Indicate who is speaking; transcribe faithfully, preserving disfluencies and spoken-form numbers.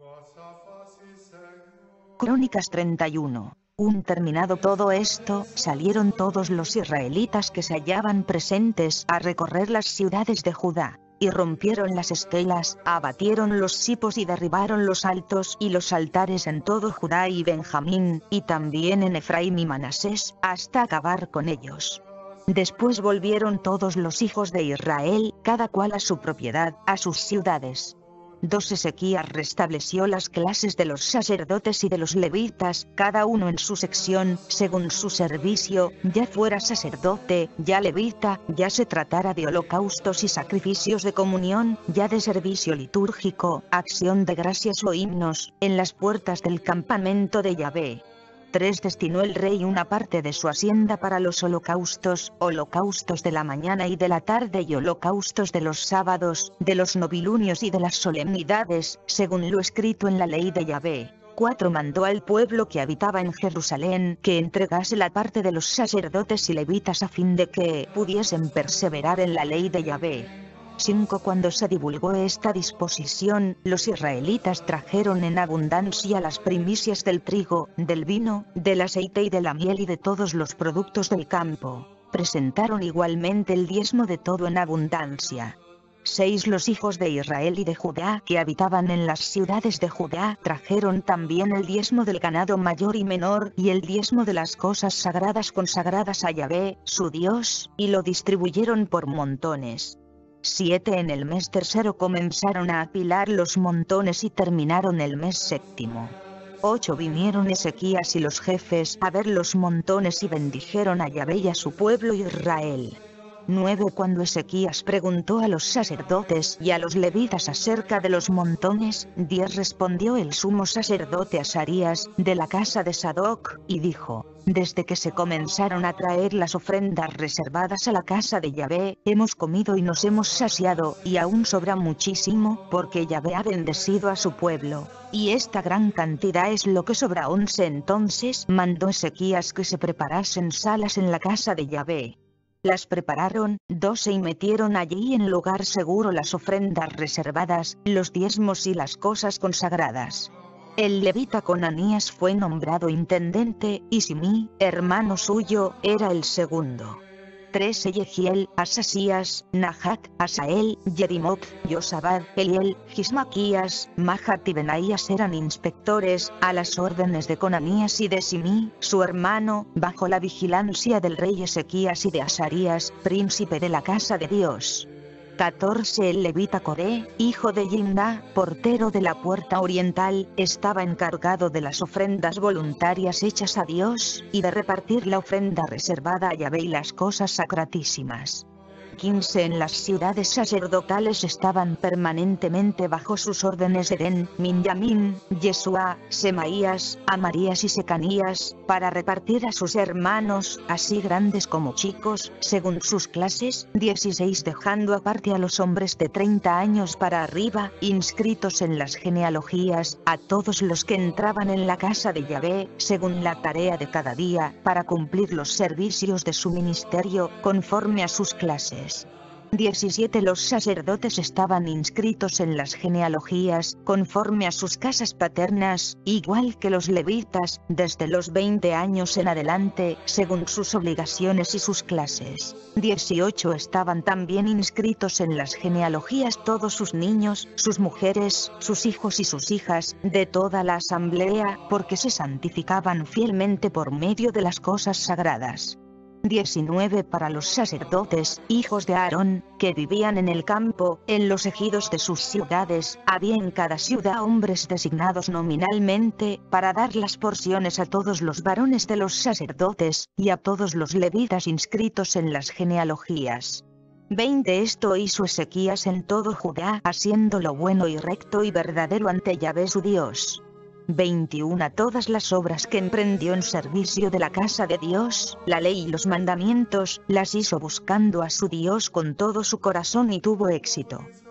Speaker 1: Crónicas treinta y uno. Un terminado todo esto, salieron todos los israelitas que se hallaban presentes a recorrer las ciudades de Judá, y rompieron las estelas, abatieron los cipos y derribaron los altos y los altares en todo Judá y Benjamín, y también en Efraín y Manasés, hasta acabar con ellos. Después volvieron todos los hijos de Israel, cada cual a su propiedad, a sus ciudades. dos Ezequías restableció las clases de los sacerdotes y de los levitas, cada uno en su sección, según su servicio, ya fuera sacerdote, ya levita, ya se tratara de holocaustos y sacrificios de comunión, ya de servicio litúrgico, acción de gracias o himnos, en las puertas del campamento de Yahvé. tres Destinó el rey una parte de su hacienda para los holocaustos, holocaustos de la mañana y de la tarde y holocaustos de los sábados, de los novilunios y de las solemnidades, según lo escrito en la ley de Yahvé. cuatro Mandó al pueblo que habitaba en Jerusalén que entregase la parte de los sacerdotes y levitas a fin de que pudiesen perseverar en la ley de Yahvé. cinco Cuando se divulgó esta disposición, los israelitas trajeron en abundancia las primicias del trigo, del vino, del aceite y de la miel y de todos los productos del campo. Presentaron igualmente el diezmo de todo en abundancia. seis Los hijos de Israel y de Judá que habitaban en las ciudades de Judá trajeron también el diezmo del ganado mayor y menor y el diezmo de las cosas sagradas consagradas a Yahvé, su Dios, y lo distribuyeron por montones. siete En el mes tercero comenzaron a apilar los montones y terminaron el mes séptimo. ocho Vinieron Ezequías y los jefes a ver los montones y bendijeron a Yahvé y a su pueblo Israel. nueve Cuando Ezequías preguntó a los sacerdotes y a los levitas acerca de los montones, diez Respondió el sumo sacerdote Azarías, de la casa de Sadoc, y dijo: Desde que se comenzaron a traer las ofrendas reservadas a la casa de Yahvé, hemos comido y nos hemos saciado, y aún sobra muchísimo, porque Yahvé ha bendecido a su pueblo. Y esta gran cantidad es lo que sobra. once Entonces mandó Ezequías que se preparasen salas en la casa de Yahvé. Las prepararon. doce Y metieron allí en lugar seguro las ofrendas reservadas, los diezmos y las cosas consagradas. El levita Conanías fue nombrado intendente, y Simí, hermano suyo, era el segundo. trece Yehiel, Asasías, Nahat, Asael, Yerimot, Yosabad, Eliel, Gismaquías, Mahat y Benaías eran inspectores, a las órdenes de Conanías y de Simí, su hermano, bajo la vigilancia del rey Ezequías y de Azarías, príncipe de la casa de Dios. catorce El levita Coré, hijo de Jimna, portero de la puerta oriental, estaba encargado de las ofrendas voluntarias hechas a Dios, y de repartir la ofrenda reservada a Yahvé y las cosas sacratísimas. quince En las ciudades sacerdotales estaban permanentemente bajo sus órdenes Edén, Minjamín, Yeshua, Semaías, Amarías y Secanías, para repartir a sus hermanos, así grandes como chicos, según sus clases. dieciséis Dejando aparte a los hombres de treinta años para arriba, inscritos en las genealogías, a todos los que entraban en la casa de Yahvé, según la tarea de cada día, para cumplir los servicios de su ministerio, conforme a sus clases. diecisiete Los sacerdotes estaban inscritos en las genealogías, conforme a sus casas paternas, igual que los levitas, desde los veinte años en adelante, según sus obligaciones y sus clases. dieciocho Estaban también inscritos en las genealogías todos sus niños, sus mujeres, sus hijos y sus hijas, de toda la asamblea, porque se santificaban fielmente por medio de las cosas sagradas. diecinueve Para los sacerdotes, hijos de Aarón, que vivían en el campo, en los ejidos de sus ciudades, había en cada ciudad hombres designados nominalmente, para dar las porciones a todos los varones de los sacerdotes, y a todos los levitas inscritos en las genealogías. veinte Esto hizo Ezequías en todo Judá, haciendo lo bueno y recto y verdadero ante Yahvé su Dios. veintiuno Todas las obras que emprendió en servicio de la casa de Dios, la ley y los mandamientos, las hizo buscando a su Dios con todo su corazón y tuvo éxito.